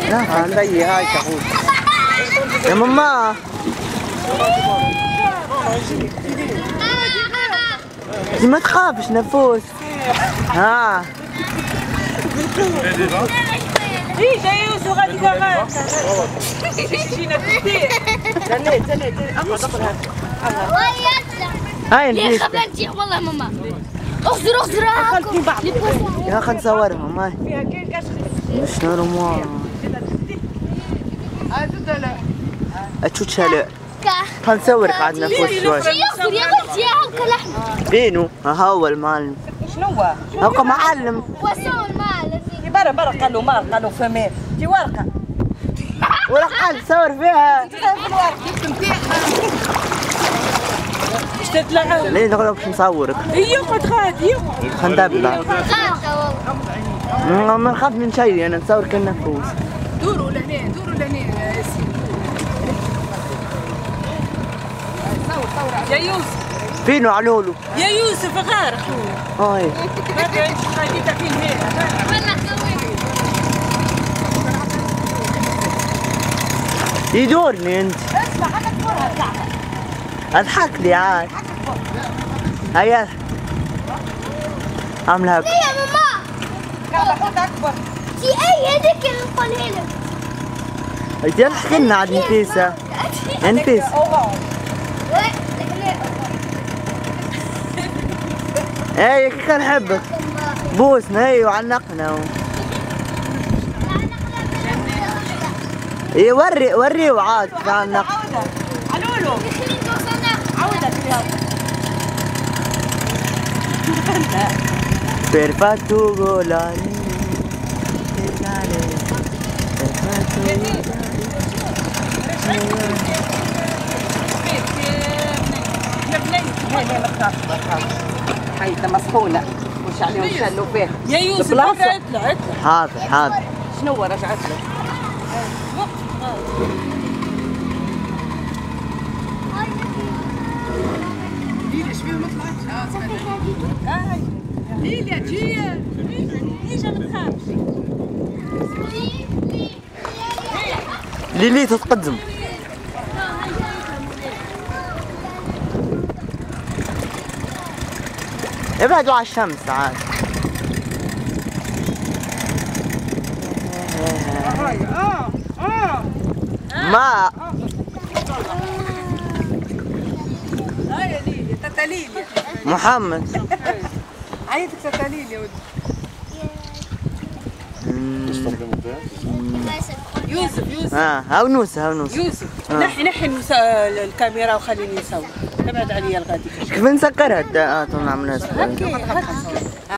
لا زي هاي تقول يا ماما. دي ما تخافش نفوس. ها ايه جاي يوسف غادي كمان. جينا كثير. تني هاي ليه خبرتي والله ماما. اخزر يا خل نصورها ماي. مش نورمال. اتشوتش هلا. خل نصورك عاد نفوس شوي. يخزر يا بنتي يا هلك لحمة. بينو ها هو المعلم. شنو هو؟ هاكا معلم. وسو المعلم. برا قالوا مال قالوا فمين. دي ورقة. ورقة تصور فيها. تتلعب. ليه نقول باش نصورك؟ يقعد غادي خل ندبع. ما نخاف من شيء انا نصور كالنفوس. دوروا لهنا يا سيدي. يا يوسف. فينو علولو. يا يوسف غارق. هاي. ما بعرفش خليتها فين هنا. يدورني انت. اسمع انا ادورها الكعبة. اضحك لي عاد. هيا عاملها ليه يا ماما؟ كعبة حوت اكبر. في اي هذيك اللي نقولها لك. انت تحكي لنا عاد نفيسة. نفيسة. ايه كان نحبك. بوسنا ايه وعنقنا. ايه وري وعاد عنق. علولو. عودة Perfetto volare. هاي مسحولة وش عليهم شلوا فيها. يا يوسف اطلع. حاضر. شنو رجعت له؟ ليش فيه ما طلعتش؟ ليليا جيه اجا ما تخافش. ليلي تتقدم. ابعدوا على الشمس عاد. ما هاي يا ليليا تاتا ليليا. محمد. عيطك تاتا ليليا ودي. يوسف. هاو نوسة. يوسف نحي الكاميرا وخليني نصور. ابعد عليا الغادي. كيف نسكرها؟ تو نعملها. هكي